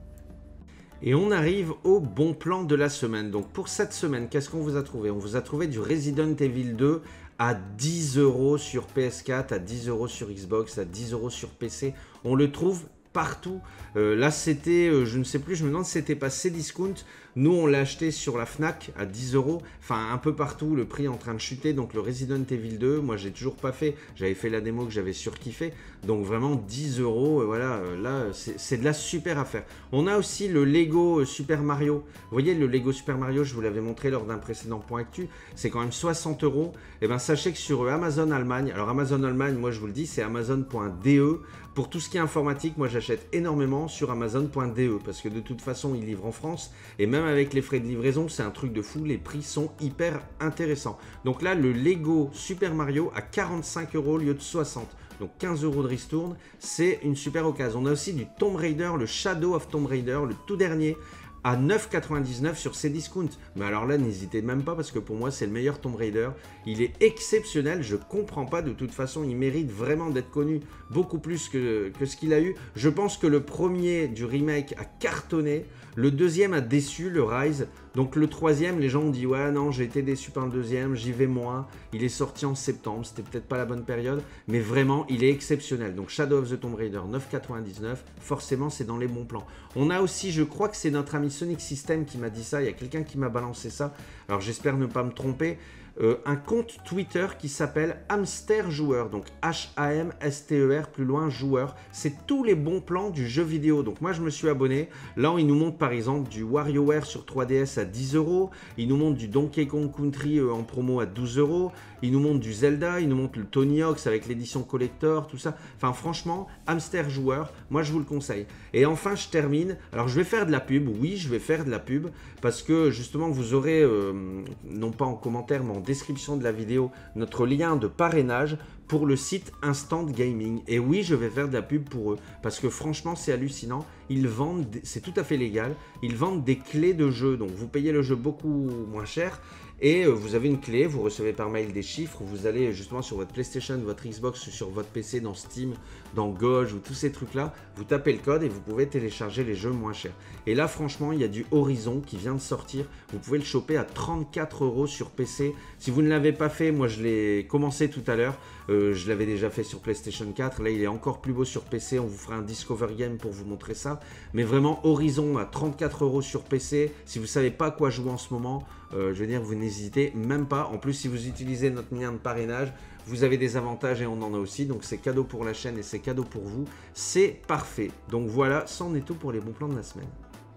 Speaker 1: Et on arrive au bon plan de la semaine. Donc pour cette semaine, qu'est-ce qu'on vous a trouvé? On vous a trouvé du Resident Evil deux à dix euros sur P S quatre, à dix euros sur Xbox, à dix euros sur P C. On le trouve partout. Euh, là, c'était, euh, je ne sais plus, je me demande si c'était pas Cdiscount. Nous, on l'a acheté sur la Fnac à dix euros. Enfin, un peu partout, le prix est en train de chuter. Donc, le Resident Evil deux, moi, j'ai toujours pas fait. J'avais fait la démo que j'avais surkiffé. Donc, vraiment, dix euros. Euh, voilà, euh, là, c'est de la super affaire. On a aussi le Lego Super Mario. Vous voyez, le Lego Super Mario, je vous l'avais montré lors d'un précédent point actu. C'est quand même soixante euros. Et bien, sachez que sur Amazon Allemagne, alors Amazon Allemagne, moi, je vous le dis, c'est amazon point d e. Pour tout ce qui est informatique, moi j'achète énormément sur amazon point d e parce que de toute façon ils livrent en France et même avec les frais de livraison c'est un truc de fou, les prix sont hyper intéressants. Donc là le Lego Super Mario à quarante-cinq euros au lieu de soixante, donc quinze euros de ristourne, c'est une super occasion. On a aussi du Tomb Raider, le Shadow of Tomb Raider, le tout dernier, à neuf euros quatre-vingt-dix-neuf sur Cdiscount. Mais alors là, n'hésitez même pas parce que pour moi, c'est le meilleur Tomb Raider. Il est exceptionnel, je comprends pas. De toute façon, il mérite vraiment d'être connu beaucoup plus que, que ce qu'il a eu. Je pense que le premier du remake a cartonné. Le deuxième a déçu, le Rise. Donc le troisième, les gens ont dit « Ouais, non, j'ai été déçu par le deuxième, j'y vais moins. » Il est sorti en septembre, c'était peut-être pas la bonne période. Mais vraiment, il est exceptionnel. Donc Shadow of the Tomb Raider, neuf euros quatre-vingt-dix-neuf. Forcément, c'est dans les bons plans. On a aussi, je crois que c'est notre ami Sonic System qui m'a dit ça. Il y a quelqu'un qui m'a balancé ça. Alors j'espère ne pas me tromper. Euh, un compte Twitter qui s'appelle Hamster Joueur, donc H A M S T E R, plus loin, joueur. C'est tous les bons plans du jeu vidéo. Donc moi je me suis abonné. Là il nous montre par exemple du WarioWare sur trois D S à dix euros. Il nous montre du Donkey Kong Country euh, en promo à douze euros. Il nous montre du Zelda, il nous montre le Tony Hawk's avec l'édition collector, tout ça. Enfin franchement, Hamster Joueur, moi je vous le conseille. Et enfin je termine. Alors je vais faire de la pub, oui je vais faire de la pub. Parce que justement vous aurez, euh, non pas en commentaire mais en description de la vidéo, notre lien de parrainage pour le site Instant Gaming. Et oui, je vais faire de la pub pour eux, parce que franchement, c'est hallucinant. Ils vendent, c'est tout à fait légal, ils vendent des clés de jeu. Donc, vous payez le jeu beaucoup moins cher, et vous avez une clé, vous recevez par mail des chiffres, vous allez justement sur votre PlayStation, votre Xbox, sur votre P C, dans Steam, dans G O G, ou tous ces trucs-là, vous tapez le code et vous pouvez télécharger les jeux moins chers. Et là, franchement, il y a du Horizon qui vient de sortir. Vous pouvez le choper à trente-quatre euros sur P C. Si vous ne l'avez pas fait, moi je l'ai commencé tout à l'heure. Euh, je l'avais déjà fait sur PlayStation quatre. Là, il est encore plus beau sur P C. On vous fera un Discover Game pour vous montrer ça. Mais vraiment, Horizon à trente-quatre euros sur P C. Si vous ne savez pas quoi jouer en ce moment, euh, je veux dire, vous n'hésitez même pas. En plus, si vous utilisez notre lien de parrainage, vous avez des avantages et on en a aussi. Donc, c'est cadeau pour la chaîne et c'est cadeau pour vous. C'est parfait. Donc voilà, c'en est tout pour les bons plans de la semaine.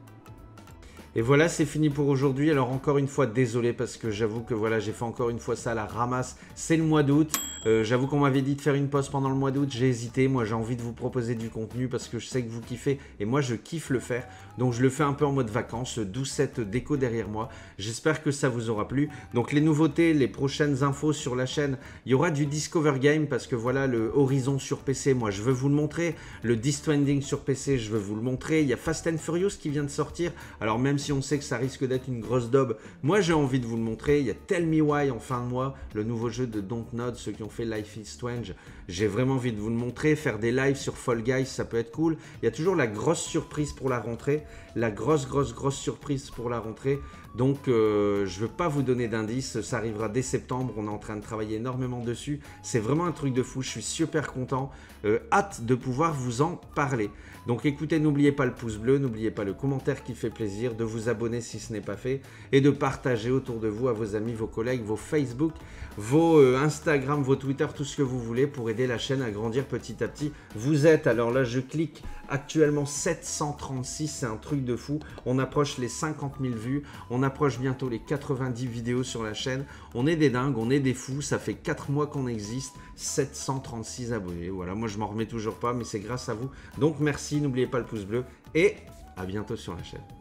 Speaker 1: Et voilà, c'est fini pour aujourd'hui. Alors encore une fois, désolé parce que j'avoue que voilà, j'ai fait encore une fois ça à la ramasse. C'est le mois d'août. Euh, j'avoue qu'on m'avait dit de faire une pause pendant le mois d'août. J'ai hésité. Moi, j'ai envie de vous proposer du contenu parce que je sais que vous kiffez et moi, je kiffe le faire. Donc, je le fais un peu en mode vacances, d'où cette déco derrière moi. J'espère que ça vous aura plu. Donc, les nouveautés, les prochaines infos sur la chaîne, il y aura du Discover Game parce que voilà, le Horizon sur P C, moi, je veux vous le montrer. Le Death Stranding sur P C, je veux vous le montrer. Il y a Fast and Furious qui vient de sortir. Alors, même si on sait que ça risque d'être une grosse daube, moi, j'ai envie de vous le montrer. Il y a Tell Me Why en fin de mois, le nouveau jeu de Dontnod, ceux qui ont fait Life is Strange. J'ai vraiment envie de vous le montrer. Faire des lives sur Fall Guys, ça peut être cool. Il y a toujours la grosse surprise pour la rentrée. La grosse, grosse, grosse surprise pour la rentrée. Donc euh, je ne veux pas vous donner d'indices, ça arrivera dès septembre, on est en train de travailler énormément dessus. C'est vraiment un truc de fou, je suis super content, euh, hâte de pouvoir vous en parler. Donc écoutez, n'oubliez pas le pouce bleu, n'oubliez pas le commentaire qui fait plaisir, de vous abonner si ce n'est pas fait et de partager autour de vous à vos amis, vos collègues, vos Facebook, vos euh, Instagram, vos Twitter, tout ce que vous voulez pour aider la chaîne à grandir petit à petit. Vous êtes, alors là je clique, actuellement sept cent trente-six, c'est un truc de fou. On approche les cinquante mille vues, on approche bientôt les quatre-vingt-dix vidéos sur la chaîne. On est des dingues, on est des fous, ça fait quatre mois qu'on existe, sept cent trente-six abonnés. Voilà, moi je m'en remets toujours pas, mais c'est grâce à vous. Donc merci, n'oubliez pas le pouce bleu et à bientôt sur la chaîne.